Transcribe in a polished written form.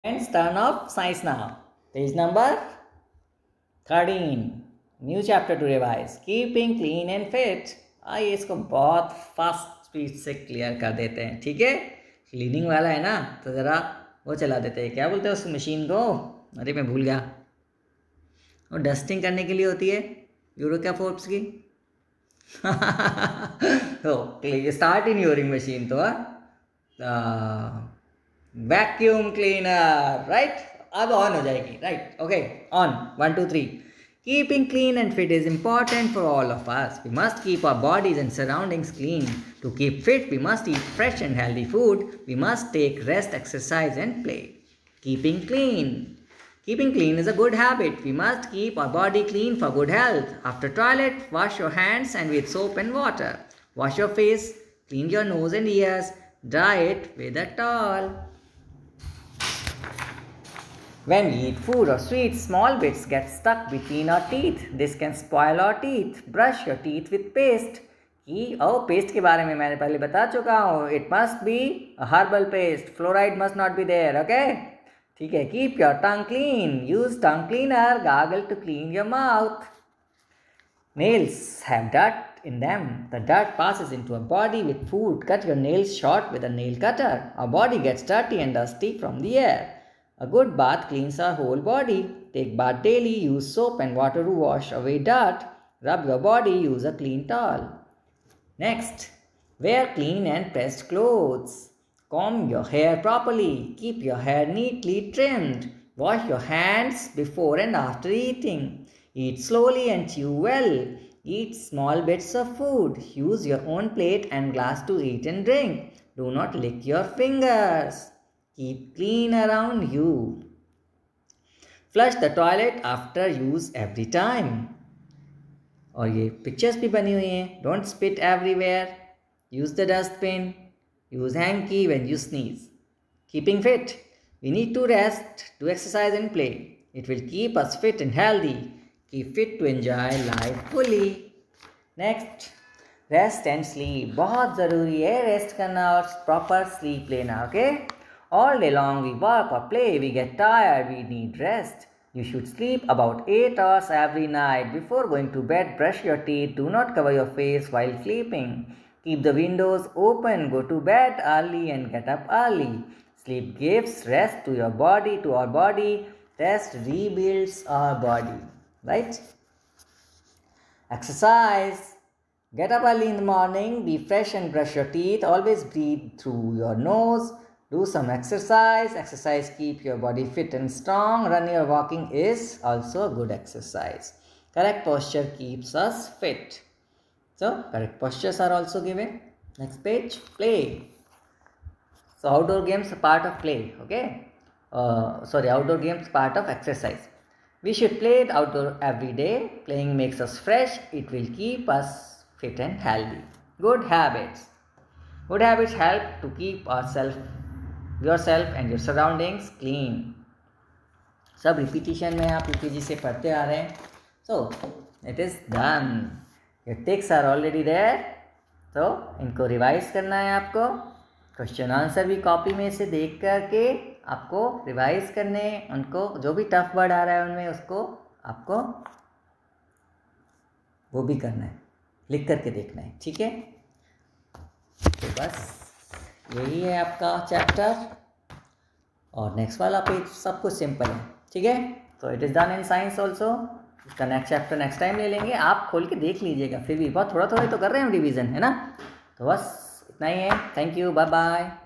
Friends, turn off science now. Page number 13. New chapter to revise, keeping clean and fit. आइए इसको बहुत fast speed से clear कर देते हैं, ठीक है। क्लीनिंग वाला है ना, तो ज़रा वो चला देते हैं, क्या बोलते हैं उस मशीन को, अरे मैं भूल गया। और डस्टिंग करने के लिए होती है यूरो क्या फोर्ब्स की। तो स्टार्ट इन यूरिंग मशीन तो वैक्यूम क्लीनर, राइट। अब ऑन हो जाएगी, right, okay, on 1 2 3। Keeping clean and fit is important for all of us. We must keep our bodies and surroundings clean. To keep fit, we must eat fresh and healthy food. We must take rest, exercise, and play. Keeping clean. Keeping clean is a good habit. We must keep our body clean for good health. After toilet, wash your hands and with soap and water. Wash your face, clean your nose and ears, dry it with a towel. When we eat food or sweets, small bits get stuck between our teeth. This can spoil our teeth. Brush your teeth with paste. Paste के बारे में मैंने पहले बता चुका हूँ. It must be a herbal paste. Fluoride must not be there, okay? ठीक है. Keep your tongue clean. Use tongue cleaner, gargle to clean your mouth. Nails have dirt in them. The dirt passes into our body with food. Cut your nails short with a nail cutter. Our body gets dirty and dusty from the air. A good bath cleans our whole body. Take bath daily, use soap and water to wash away dirt. Rub your body, use a clean towel. Next, wear clean and pressed clothes. Comb your hair properly. Keep your hair neatly trimmed. Wash your hands before and after eating. Eat slowly and chew well. Eat small bits of food. Use your own plate and glass to eat and drink. Do not lick your fingers. Keep clean around you. Flush the toilet after use every time. और ये pictures भी बनी हुई हैं. Don't spit everywhere. Use the dustbin. Use hanky when you sneeze. Keeping fit. We need to rest, do exercise and play. It will keep us fit and healthy. Keep fit to enjoy life fully. Next, rest and sleep. बहुत ज़रूरी है rest करना और proper sleep लेना, okay? All day long we work or play, we get tired, we need rest. You should sleep about 8 hours every night. Before going to bed, brush your teeth. Do not cover your face while sleeping. Keep the windows open. Go to bed early and get up early. Sleep gives rest to your body, to our body. Rest rebuilds our body. Right? Exercise. Get up early in the morning. Be fresh and brush your teeth. Always breathe through your nose. Do some exercise. Exercise keep your body fit and strong. Running or walking is also a good exercise. Correct posture keeps us fit. So correct postures are also given. Next page, play. So outdoor games are part of play, okay? Outdoor games part of exercise. We should play outdoor every day. Playing makes us fresh. It will keep us fit and healthy. Good habits. Good habits help to keep yourself and your surroundings clean. सब repetition में आप UKG से पढ़ते आ रहे हैं. So it is done. Your ticks are already there. तो इनको revise करना है आपको. क्वेश्चन आंसर भी कॉपी में से देख करके आपको रिवाइज करने, उनको जो भी टफ वर्ड आ रहा है उनमें उसको आपको वो भी करना है, लिख करके देखना है, ठीक है. तो बस यही है आपका चैप्टर और नेक्स्ट वाला पेज सब कुछ सिंपल है, ठीक है. तो it is done in science also. इसका नेक्स्ट चैप्टर नेक्स्ट टाइम ले लेंगे. आप खोल के देख लीजिएगा, फिर भी बहुत थोड़ा थोड़ा तो कर रहे हैं हम रिवीजन, है ना. तो बस इतना ही है. Thank you, bye bye.